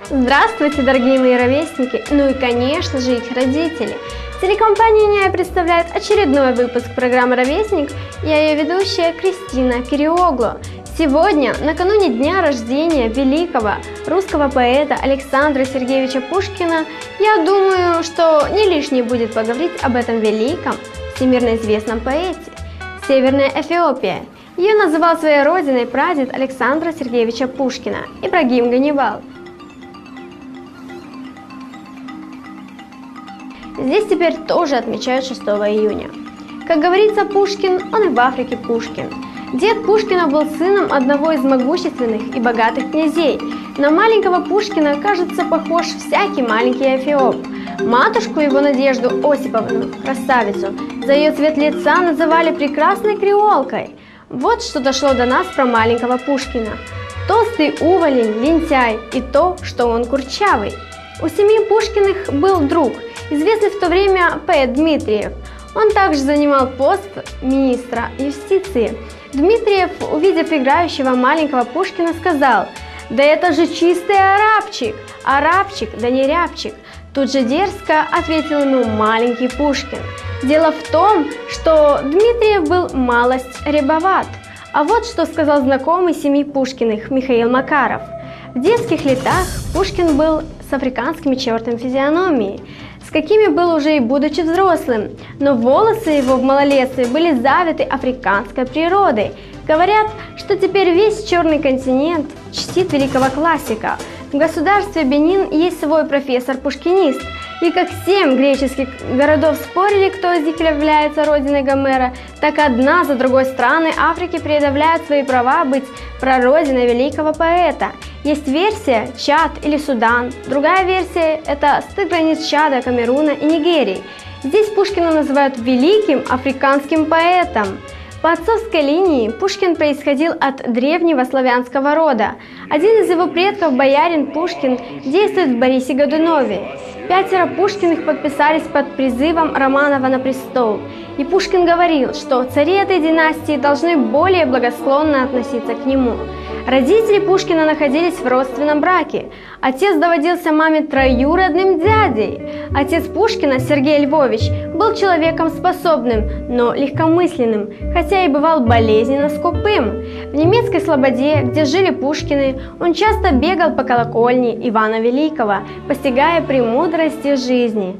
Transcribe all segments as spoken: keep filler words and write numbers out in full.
Здравствуйте, дорогие мои ровесники, ну и, конечно же, их родители. Телекомпания НИА представляет очередной выпуск программы «Ровесник». Я ее ведущая Кристина Кириоглу. Сегодня, накануне дня рождения великого русского поэта Александра Сергеевича Пушкина, я думаю, что не лишнее будет поговорить об этом великом, всемирно известном поэте. Северная Эфиопия. Ее называл своей родиной прадед Александра Сергеевича Пушкина, Ибрагим Ганнибал. Здесь теперь тоже отмечают шестого июня. Как говорится, Пушкин, он и в Африке Пушкин. Дед Пушкина был сыном одного из могущественных и богатых князей. На маленького Пушкина, кажется, похож всякий маленький эфиоп. Матушку его, Надежду Осиповну, красавицу, за ее цвет лица называли прекрасной креолкой. Вот что дошло до нас про маленького Пушкина. Толстый уволень, лентяй и то, что он курчавый. У семьи Пушкиных был друг, известный в то время поэт Дмитриев. Он также занимал пост министра юстиции. Дмитриев, увидев играющего маленького Пушкина, сказал: «Да это же чистый арабчик! Арабчик, да не рябчик!» Тут же дерзко ответил ему маленький Пушкин. Дело в том, что Дмитриев был малость рябоват. А вот что сказал знакомый семьи Пушкиных Михаил Макаров. В детских летах Пушкин был с африканскими чертами физиономии, с какими был уже и будучи взрослым, но волосы его в малолетстве были завиты африканской природой. Говорят, что теперь весь черный континент чтит великого классика. В государстве Бенин есть свой профессор-пушкинист, и как семь греческих городов спорили, кто из них является родиной Гомера, так одна за другой страны Африки предъявляют свои права быть прародиной великого поэта. Есть версия Чад или Судан, другая версия – это стык границ Чада, Камеруна и Нигерии. Здесь Пушкина называют великим африканским поэтом. По отцовской линии Пушкин происходил от древнего славянского рода. Один из его предков, боярин Пушкин, действует в Борисе Годунове. Пятеро Пушкиных подписались под призывом Романова на престол. И Пушкин говорил, что цари этой династии должны более благосклонно относиться к нему. Родители Пушкина находились в родственном браке. Отец доводился маме троюродным дядей. Отец Пушкина, Сергей Львович, был человеком способным, но легкомысленным, хотя и бывал болезненно скупым. В немецкой Слободе, где жили Пушкины, он часто бегал по колокольне Ивана Великого, постигая премудрости жизни.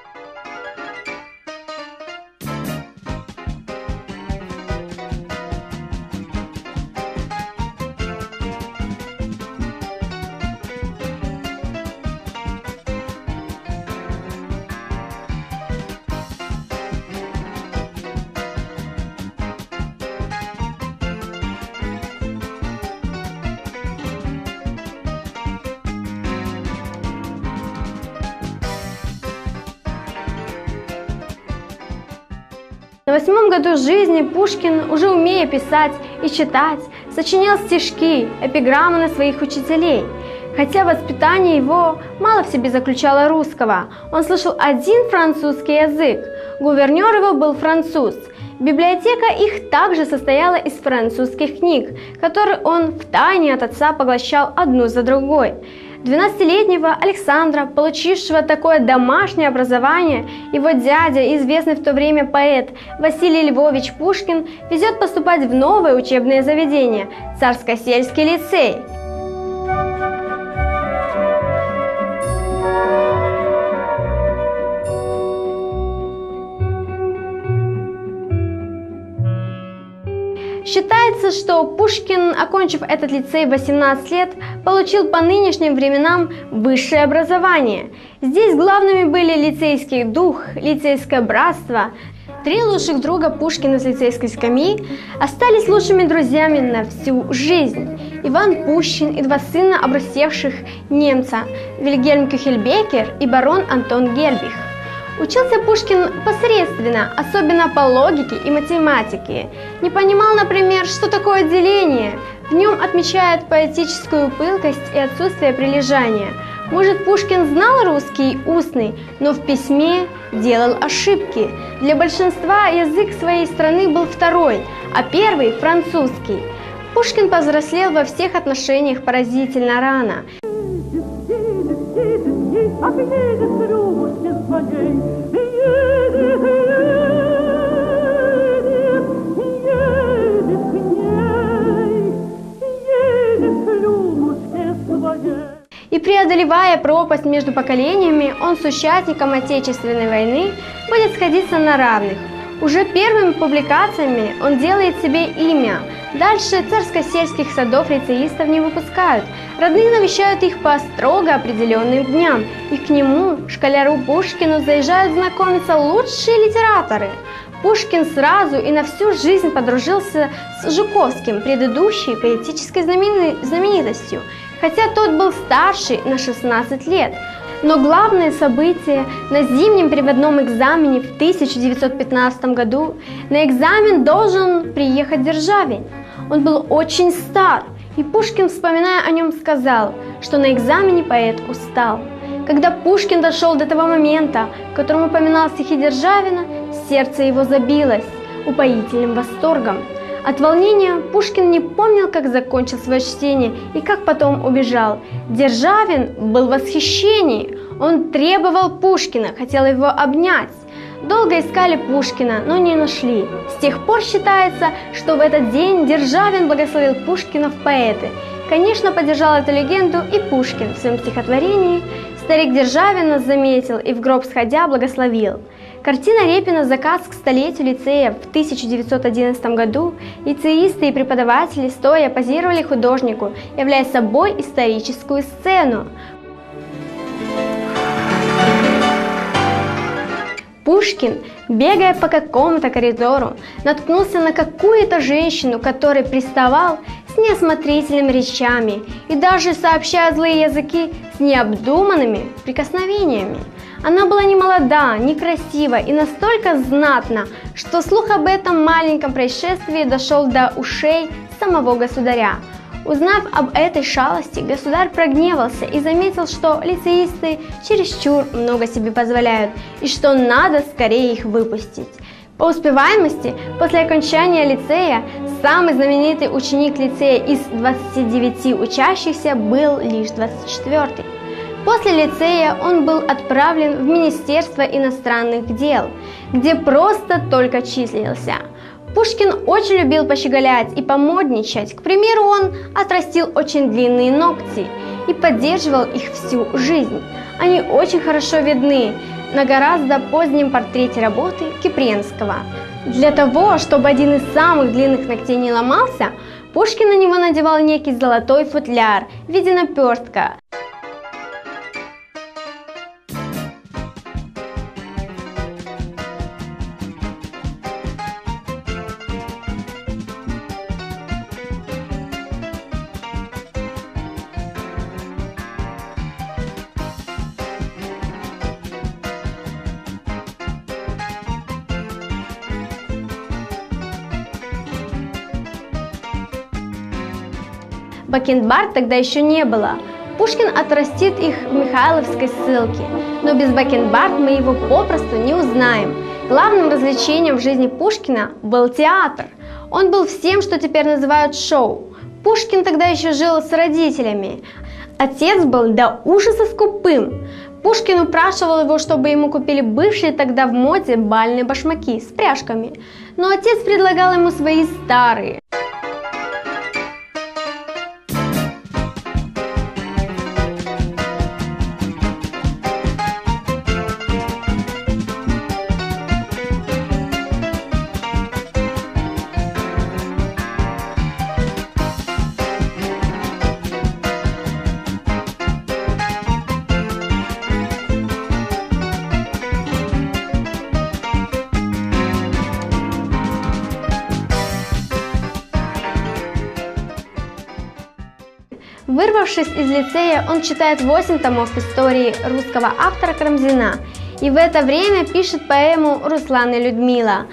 На восьмом году жизни Пушкин, уже умея писать и читать, сочинял стишки, эпиграммы на своих учителей. Хотя воспитание его мало в себе заключало русского, он слышал один французский язык. Гувернер его был француз. Библиотека их также состояла из французских книг, которые он втайне от отца поглощал одну за другой. двенадцатилетнего Александра, получившего такое домашнее образование, его дядя, известный в то время поэт Василий Львович Пушкин, везет поступать в новое учебное заведение – Царско-сельский лицей. Считается, что Пушкин, окончив этот лицей в восемнадцать лет, получил по нынешним временам высшее образование. Здесь главными были лицейский дух, лицейское братство. Три лучших друга Пушкина с лицейской скамьи остались лучшими друзьями на всю жизнь. Иван Пущин и два сына обрусевших немца – Вильгельм Кюхельбекер и барон Антон Гельбих. Учился Пушкин посредственно, особенно по логике и математике. Не понимал, например, что такое деление. В нем отмечают поэтическую пылкость и отсутствие прилежания. Может, Пушкин знал русский устный, но в письме делал ошибки. Для большинства язык своей страны был второй, а первый – французский. Пушкин повзрослел во всех отношениях поразительно рано. едет рюмочки своей, едет, едет, едет к ней, едет рюмочки своей. И преодолевая пропасть между поколениями, он с участником Отечественной войны будет сходиться на равных. Уже первыми публикациями он делает себе имя. Дальше царско-сельских садов лицеистов не выпускают. Родные навещают их по строго определенным дням. И к нему, школяру Пушкину, заезжают знакомиться лучшие литераторы. Пушкин сразу и на всю жизнь подружился с Жуковским, предыдущей поэтической знаменитостью, хотя тот был старше на шестнадцать лет. Но главное событие на зимнем переводном экзамене в тысяча девятьсот пятнадцатом году на экзамен должен приехать Державин. Он был очень стар, и Пушкин, вспоминая о нем, сказал, что на экзамене поэт устал. Когда Пушкин дошел до того момента, в котором упоминал стихи Державина, сердце его забилось упоительным восторгом. От волнения Пушкин не помнил, как закончил свое чтение и как потом убежал. Державин был в восхищении. Он требовал Пушкина, хотел его обнять. Долго искали Пушкина, но не нашли. С тех пор считается, что в этот день Державин благословил Пушкина в поэты. Конечно, поддержал эту легенду и Пушкин в своем стихотворении. Старик Державин нас заметил и в гроб сходя благословил. Картина Репина «Заказ к столетию лицея» в тысяча девятьсот одиннадцатом году лицеисты и преподаватели стоя позировали художнику, являя собой историческую сцену. Пушкин, бегая по какому-то коридору, наткнулся на какую-то женщину, которой приставал с неосмотрительными речами и даже сообщая злые языки с необдуманными прикосновениями. Она была не молода, не красива и настолько знатна, что слух об этом маленьком происшествии дошел до ушей самого государя. Узнав об этой шалости, государь прогневался и заметил, что лицеисты чересчур много себе позволяют и что надо скорее их выпустить. По успеваемости, после окончания лицея, самый знаменитый ученик лицея из двадцати девяти учащихся был лишь двадцать четвёртый. После лицея он был отправлен в Министерство иностранных дел, где просто только числился. Пушкин очень любил пощеголять и помодничать. К примеру, он отрастил очень длинные ногти и поддерживал их всю жизнь. Они очень хорошо видны на гораздо позднем портрете работы Кипренского. Для того, чтобы один из самых длинных ногтей не ломался, Пушкин на него надевал некий золотой футляр в виде наперстка. Бакенбард тогда еще не было. Пушкин отрастит их в Михайловской ссылке, но без бакенбард мы его попросту не узнаем. Главным развлечением в жизни Пушкина был театр. Он был всем, что теперь называют шоу. Пушкин тогда еще жил с родителями. Отец был до ужаса скупым. Пушкин упрашивал его, чтобы ему купили бывшие тогда в моде бальные башмаки с пряжками. Но отец предлагал ему свои старые. Вырвавшись из лицея, он читает восемь томов истории русского автора Карамзина и в это время пишет поэму «Руслан и Людмила».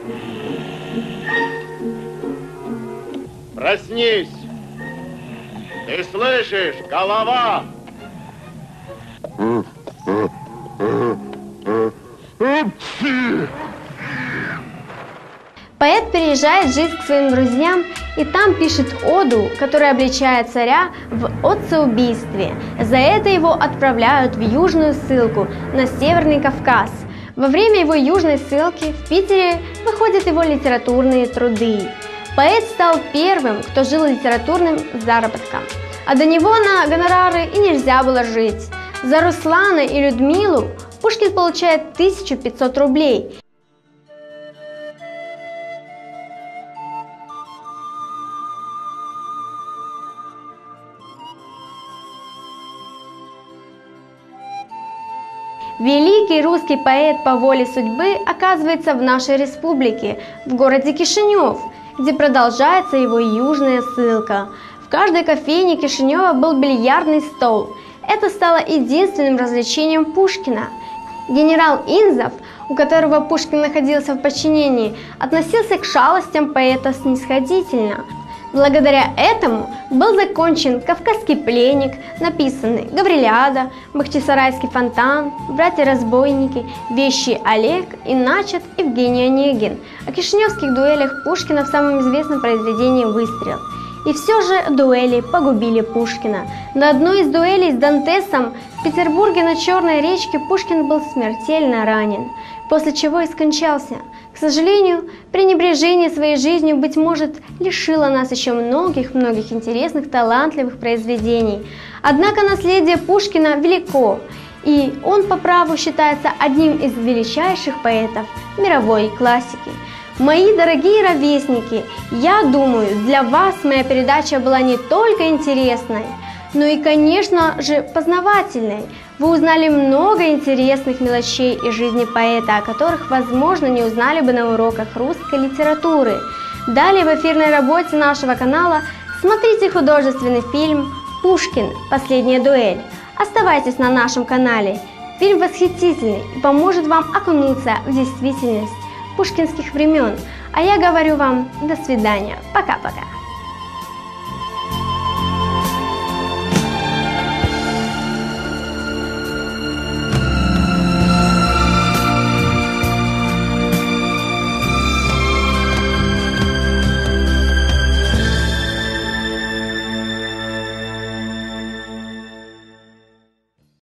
Проснись! Ты слышишь, голова? Поэт переезжает жить к своим друзьям и там пишет оду, которая обличает царя в отцеубийстве. За это его отправляют в южную ссылку на Северный Кавказ. Во время его южной ссылки в Питере выходят его литературные труды. Поэт стал первым, кто жил литературным заработком, а до него на гонорары и нельзя было жить. За Руслана и Людмилу Пушкин получает тысячу пятьсот рублей. Великий русский поэт по воле судьбы оказывается в нашей республике, в городе Кишинев, где продолжается его южная ссылка. В каждой кофейне Кишинева был бильярдный стол. Это стало единственным развлечением Пушкина. Генерал Инзов, у которого Пушкин находился в подчинении, относился к шалостям поэта снисходительно. Благодаря этому был закончен «Кавказский пленник», написаны «Гаврилиада», «Бахчисарайский фонтан», «Братья-разбойники», «Вещий Олег» и начат Евгений Онегин. О кишиневских дуэлях Пушкина в самом известном произведении «Выстрел». И все же дуэли погубили Пушкина. На одной из дуэлей с Дантесом в Петербурге на Черной речке Пушкин был смертельно ранен, после чего и скончался. К сожалению, пренебрежение своей жизнью, быть может, лишило нас еще многих-многих интересных, талантливых произведений. Однако наследие Пушкина велико, и он по праву считается одним из величайших поэтов мировой классики. Мои дорогие ровесники, я думаю, для вас моя передача была не только интересной, но и, конечно же, познавательной. Вы узнали много интересных мелочей из жизни поэта, о которых, возможно, не узнали бы на уроках русской литературы. Далее в эфирной работе нашего канала смотрите художественный фильм «Пушкин. Последняя дуэль». Оставайтесь на нашем канале. Фильм восхитительный и поможет вам окунуться в действительность пушкинских времен. А я говорю вам до свидания. Пока-пока.